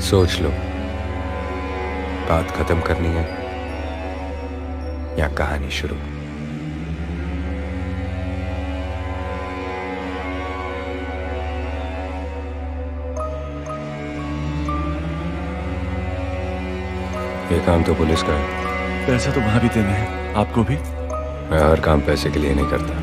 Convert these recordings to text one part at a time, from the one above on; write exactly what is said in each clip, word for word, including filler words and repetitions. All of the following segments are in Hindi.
सोच लो, बात खत्म करनी है या कहानी शुरू। ये काम तो पुलिस का है। पैसे तो वहां भी देने हैं, आपको भी। मैं हर काम पैसे के लिए नहीं करता।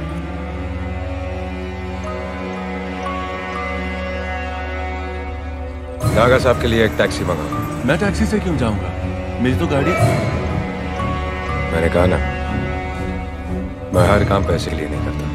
दागा साहब के लिए एक टैक्सी मंगाओ। मैं टैक्सी से क्यों जाऊंगा, मेरी तो गाड़ी। मैंने कहा ना, मैं हर काम पैसे के लिए नहीं करता।